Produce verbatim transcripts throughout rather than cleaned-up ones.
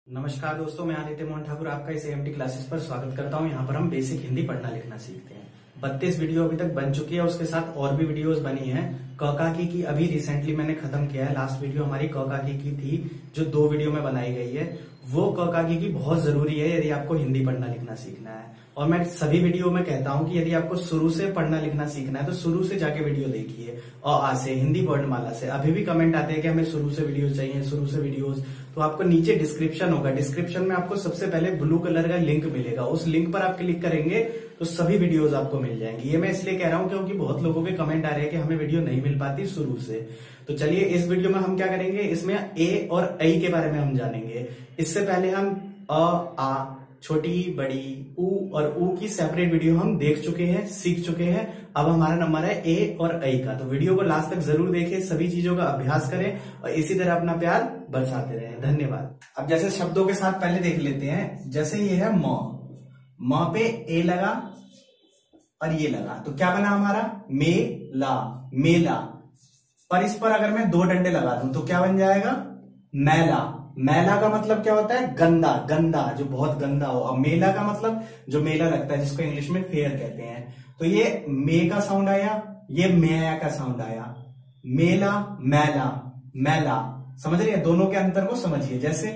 नमस्कार दोस्तों, मैं आदित्य मोहन ठाकुर आपका इस एएमटी क्लासेस पर स्वागत करता हूं। यहाँ पर हम बेसिक हिंदी पढ़ना लिखना सीखते हैं। बत्तीस वीडियो अभी तक बन चुकी है, उसके साथ और भी वीडियोस बनी हैं। क का की की अभी रिसेंटली मैंने खत्म किया है। लास्ट वीडियो हमारी क का की की थी, जो दो वीडियो में बनाई गई है। वो क का की की बहुत जरूरी है यदि आपको हिंदी पढ़ना लिखना सीखना है। और मैं सभी वीडियो में कहता हूं कि यदि आपको शुरू से पढ़ना लिखना सीखना है तो शुरू से जाके वीडियो देखिए, अ आ से, हिंदी वर्णमाला से। अभी भी कमेंट आते हैं कि हमें शुरू से वीडियोस चाहिए, शुरू से वीडियोस। तो आपको नीचे डिस्क्रिप्शन होगा, डिस्क्रिप्शन में आपको सबसे पहले ब्लू कलर का लिंक मिलेगा। उस लिंक पर आप क्लिक करेंगे तो सभी वीडियोस आपको मिल जाएंगी। ये मैं इसलिए कह रहा हूं क्योंकि बहुत लोगों के कमेंट आ रहे हैं कि हमें वीडियो नहीं मिल पाती शुरू से। तो चलिए इस वीडियो में हम क्या करेंगे, इसमें ए और ऐ के बारे में हम जानेंगे। इससे पहले हम अ, आ, छोटी, बड़ी, ऊ और ऊ की सेपरेट वीडियो हम देख चुके हैं, सीख चुके हैं। अब हमारा नंबर है ए और ऐ का। तो वीडियो को लास्ट तक जरूर देखें, सभी चीजों का अभ्यास करें और इसी तरह अपना प्यार बरसाते रहें। धन्यवाद। अब जैसे शब्दों के साथ पहले देख लेते हैं। जैसे ये है म, म पे ए लगा और ये लगा तो क्या बना हमारा मेला, मेला। पर इस पर अगर मैं दो डंडे लगा दूं तो क्या बन जाएगा मैला। मैला का मतलब क्या होता है गंदा, गंदा जो बहुत गंदा हो। और मेला का मतलब जो मेला लगता है, जिसको इंग्लिश में फेयर कहते हैं। तो ये मे का साउंड आया, ये मैया का साउंड आया। मेला, मैला, मैला। समझ रहे हैं, दोनों के अंतर को समझिए। जैसे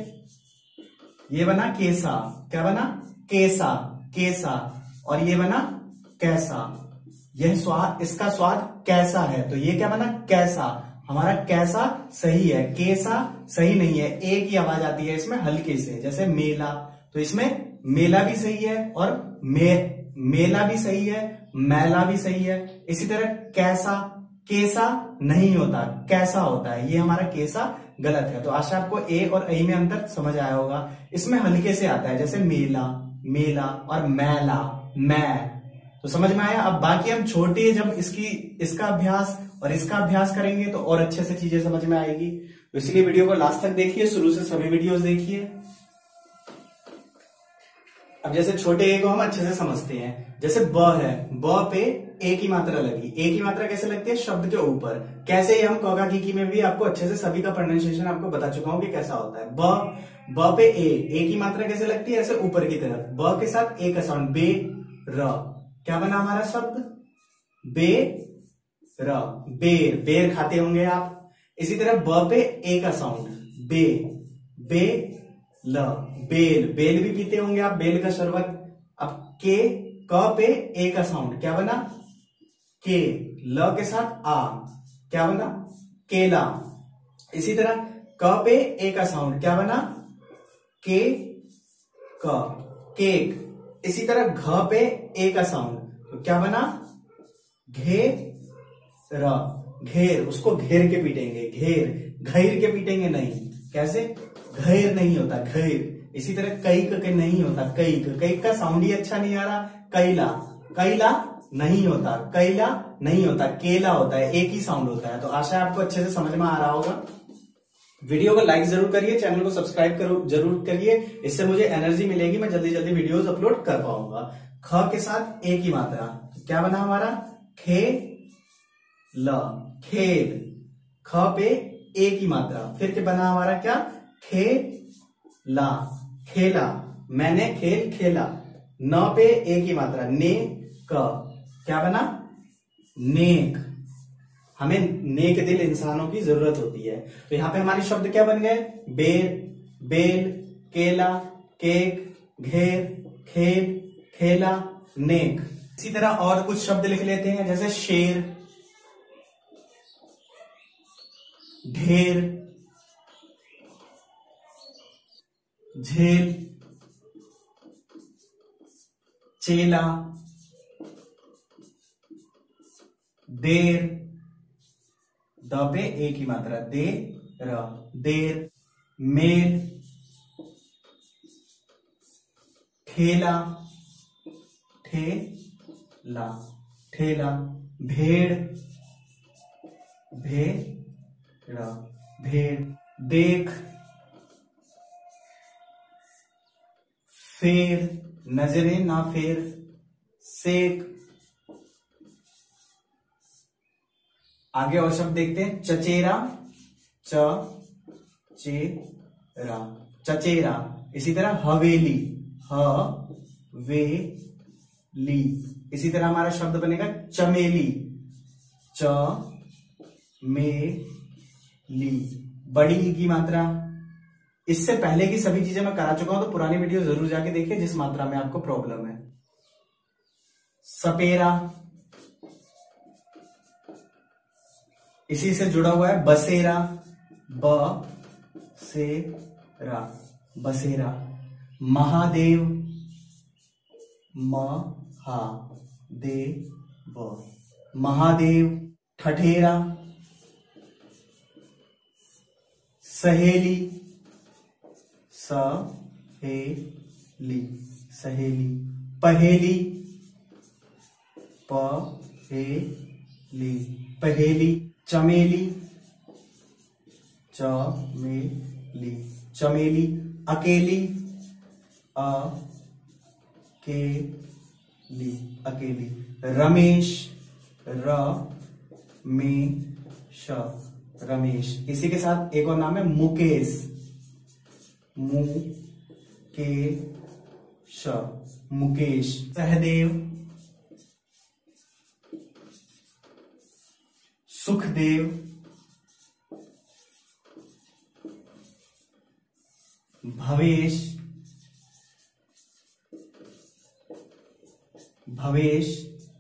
ये बना केसा, क्या बना केसा, केसा। और ये बना कैसा। यह स्वाद, इसका स्वाद कैसा है, तो ये क्या बना कैसा। हमारा कैसा सही है, केसा सही नहीं है। ए की आवाज आती है इसमें हल्के से, जैसे मेला। तो इसमें मेला भी सही है और मे मेला भी सही है, मैला भी सही है। इसी तरह कैसा, केसा नहीं होता, कैसा होता है। ये हमारा केसा गलत है। तो आशा आपको ए और ऐ में अंतर समझ आया होगा। इसमें हल्के से आता है, जैसे मेला, मेला और मैला, मै। तो समझ में आया। अब बाकी हम छोटे जब इसकी इसका अभ्यास और इसका अभ्यास करेंगे तो और अच्छे से चीजें समझ में आएगी। तो इसलिए वीडियो को लास्ट तक देखिए, शुरू से सभी वीडियोस देखिए। अब जैसे छोटे ए को हम अच्छे से समझते हैं। जैसे ब है, ब पे ए की मात्रा लगी। ए की मात्रा कैसे लगती है शब्द के ऊपर। कैसे हम क का की की में भी आपको अच्छे से सभी का प्रोनाउंसिएशन आपको बता चुका हूं कि कैसा होता है। ब ब पे ए, ए की मात्रा कैसे लगती है ऐसे ऊपर की तरफ। ब के साथ ए का साउंड बे र। क्या बना हमारा शब्द बे र, बेर। बेर खाते होंगे आप। इसी तरह ब पे ए का साउंड बे, बे ल, बेल। बेल भी पीते होंगे आप, बेल का शरबत। अब के, क पे ए का साउंड क्या बना के, ल के साथ आ, क्या बना केला। इसी तरह क पे ए का साउंड क्या बना के, क, केक। इसी तरह घ पे ए का साउंड तो क्या बना घे र, घेर। उसको घेर के पीटेंगे, घेर, घेर के पीटेंगे नहीं। कैसे घेर नहीं होता, घेर। इसी तरह कैक के नहीं होता, कैक। कैक का साउंड ही अच्छा नहीं आ रहा। कैला, कैला नहीं होता, कैला नहीं होता, केला होता है। एक ही साउंड होता है। तो आशा है आपको अच्छे से समझ में आ रहा होगा। वीडियो को लाइक जरूर करिए, चैनल को सब्सक्राइब करो जरूर करिए। इससे मुझे एनर्जी मिलेगी, मैं जल्दी जल्दी वीडियोस अपलोड कर पाऊंगा। ख के साथ ए की मात्रा तो क्या बना हमारा खे ल, खेल। ख पे ए की मात्रा फिर के बना हमारा क्या खे ला, खेला। मैंने खेल खेला। न पे ए की मात्रा ने क, क्या बना नेक। हमें नेक दिल इंसानों की जरूरत होती है। तो यहां पे हमारे शब्द क्या बन गए बेर, बेल, केला, केक, घेर, खेल, खेला, नेक। इसी तरह और कुछ शब्द लिख लेते हैं। जैसे शेर, ढेर, झेल, चेला, देर। द पे ए की मात्रा दे र, देर। मेल, ठेला, ठेला, ठेला। भेड़, भेड़, भेड़। देख, फेर, नजरे ना फेर, सेक। आगे और शब्द देखते हैं। चचेरा, च चे रा, चचेरा। इसी तरह हवेली, ह वे ली। इसी तरह हमारा शब्द बनेगा चमेली, च में ली। बड़ी ई की मात्रा, इससे पहले की सभी चीजें मैं करा चुका हूं, तो पुरानी वीडियो जरूर जाके देखिए जिस मात्रा में आपको प्रॉब्लम है। सपेरा, इसी से जुड़ा हुआ है बसेरा, ब से रा, बसेरा। महादेव, म हा दे व, महादेव। ठठेरा, सहेली, स हे ली, सहेली। पहेली, प हे ली, पहेली। चमेली, च में ली, चमेली। अकेली, अ के ली, अकेली। रमेश, र में श, रमेश। इसी के साथ एक और नाम है मुकेश, मु के श, मुकेश। सहदेव, सुखदेव, भवेश, भवेश।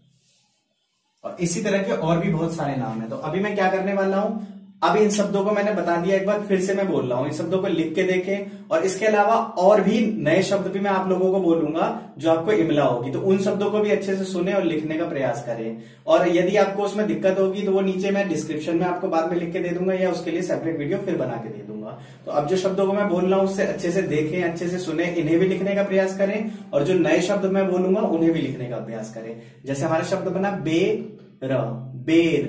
और इसी तरह के और भी बहुत सारे नाम हैं। तो अभी मैं क्या करने वाला हूं, अब इन शब्दों को मैंने बता दिया, एक बार फिर से मैं बोल रहा हूं, इन शब्दों को लिख के देखें। और इसके अलावा और भी नए शब्द भी मैं आप लोगों को बोलूंगा जो आपको इमला होगी, तो उन शब्दों को भी अच्छे से सुने और लिखने का प्रयास करें। और यदि आपको उसमें दिक्कत होगी तो वो नीचे मैं डिस्क्रिप्शन में आपको बाद में लिख के दे दूंगा, या उसके लिए सेपरेट वीडियो फिर बना के दे दूंगा। तो अब जो शब्दों को मैं बोल रहा हूं उससे अच्छे से देखें, अच्छे से सुने, इन्हें भी लिखने का प्रयास करें, और जो नए शब्द मैं बोलूंगा उन्हें भी लिखने का प्रयास करें। जैसे हमारा शब्द बना बे र, बेर,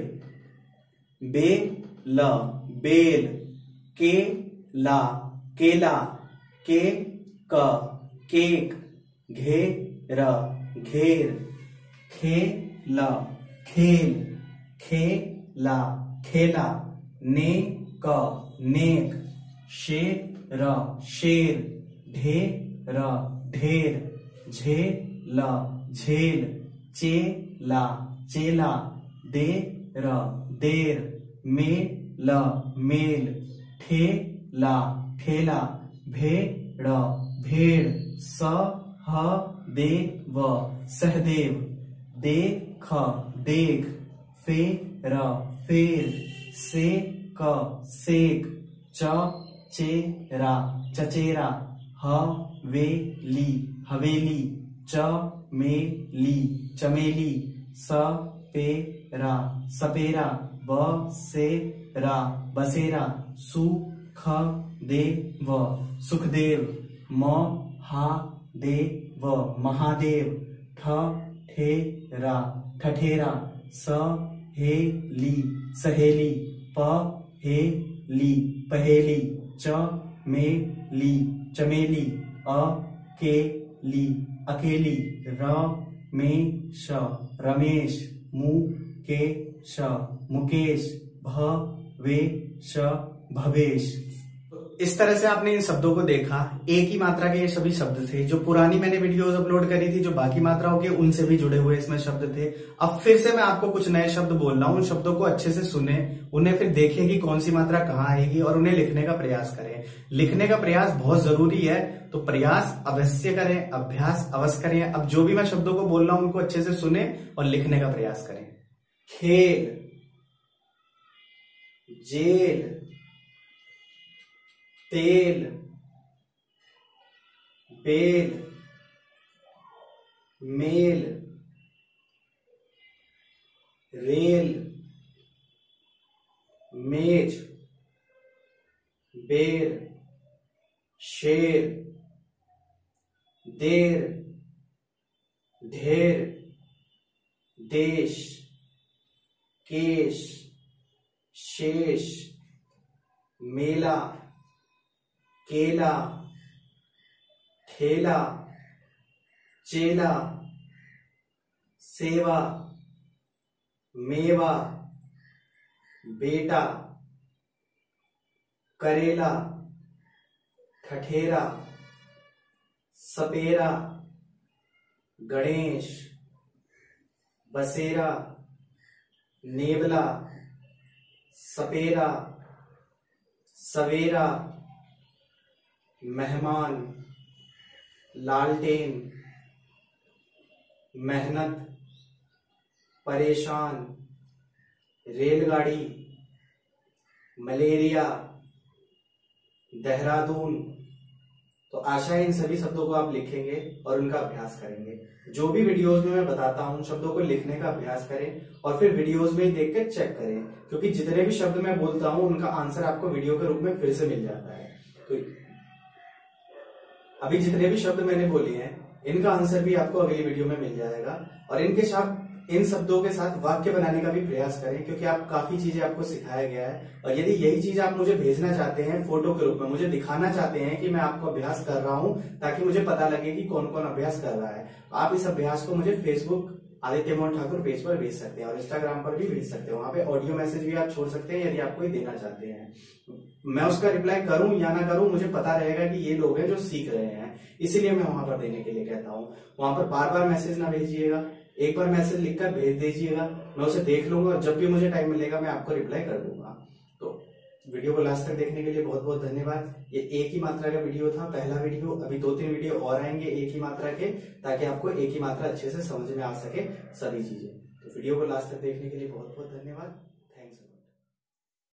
बे ल, बेल। के ला, केला। के क, केक। घे र, घेर। खे ल, खेल। खे ला, खेला। ने क, नेक। शे र, शेर। ढे र, ढेर। झे ल, झेल। चे ला, चेला। दे र, देर। मे ल, मेल। ठे ला, ठेला। भे ड़, भेड़। स ह दे व, सहदेव। दे ख, देख। फे र, फेर। से क, सेक। च चे रा, चचेरा। ह वे ली, हवेली। च में ली, चमेली। स पे रा, सपेरा। ब से रा, बसेरा। सु ख दे व, सुखदेव। म हा दे व, महादेव। ठ ठे रा, ठठेरा। स हे ली, सहेली। प हे ली, पहेली। च में ली, चमेली। अ के ली, अकेली। र में श, रमेश। मु के श, मुकेश। भ वे श, भवेश। इस तरह से आपने इन शब्दों को देखा। एक ही मात्रा के ये सभी शब्द थे। जो पुरानी मैंने वीडियोस अपलोड करी थी, जो बाकी मात्राओं के उनसे भी जुड़े हुए इसमें शब्द थे। अब फिर से मैं आपको कुछ नए शब्द बोल रहा हूं, उन शब्दों को अच्छे से सुने, उन्हें फिर देखें कि कौन सी मात्रा कहाँ आएगी, और उन्हें लिखने का प्रयास करें। लिखने का प्रयास बहुत जरूरी है, तो प्रयास अवश्य करें, अभ्यास अवश्य करें। अब जो भी मैं शब्दों को बोल रहा हूं उनको अच्छे से सुने और लिखने का प्रयास करें। खेल, जेल, तेल, बेल, मेल, रेल, मेज, बेर, शेर, देर, ढेर, देश, केश, शेष, मेला, केला, ठेला, चेला, सेवा, मेवा, बेटा, करेला, ठठेरा, सपेरा, गणेश, बसेरा, नेवला, सपेरा, सवेरा, मेहमान, लालटेन, मेहनत, परेशान, रेलगाड़ी, मलेरिया, देहरादून। तो आशा है इन सभी शब्दों को आप लिखेंगे और उनका अभ्यास करेंगे। जो भी वीडियोस में मैं बताता हूं शब्दों को लिखने का अभ्यास करें और फिर वीडियोस में देखकर चेक करें, क्योंकि जितने भी शब्द मैं बोलता हूं उनका आंसर आपको वीडियो के रूप में फिर से मिल जाता है। तो अभी जितने भी शब्द मैंने बोले हैं इनका आंसर भी आपको अगली वीडियो में मिल जाएगा। और इनके साथ इन शब्दों के साथ वाक्य बनाने का भी प्रयास करें, क्योंकि आप काफी चीजें आपको सिखाया गया है। और यदि यही चीज आप मुझे भेजना चाहते हैं फोटो के रूप में, मुझे दिखाना चाहते हैं कि मैं आपको अभ्यास कर रहा हूं ताकि मुझे पता लगे कि कौन कौन अभ्यास कर रहा है, आप इस अभ्यास को मुझे फेसबुक आदित्य मोहन ठाकुर पेज पर भेज सकते हैं और इंस्टाग्राम पर भी भेज सकते हैं। वहां पे ऑडियो मैसेज भी आप छोड़ सकते हैं यदि आप कोई देना चाहते हैं। मैं उसका रिप्लाई करूं या ना करूं, मुझे पता रहेगा कि ये लोग हैं जो सीख रहे हैं, इसीलिए मैं वहां पर देने के लिए कहता हूं। वहां पर बार बार मैसेज ना भेजिएगा, एक बार मैसेज लिखकर भेज दीजिएगा, मैं उसे देख लूंगा और जब भी मुझे टाइम मिलेगा मैं आपको रिप्लाई कर दूंगा। तो वीडियो को लास्ट तक देखने के लिए बहुत बहुत धन्यवाद। ये एक ही मात्रा का वीडियो था, पहला वीडियो। अभी दो तीन वीडियो और आएंगे एक ही मात्रा के, ताकि आपको एक ही मात्रा अच्छे से समझ में आ सके सभी चीजें। तो वीडियो को लास्ट तक देखने के लिए बहुत बहुत धन्यवाद।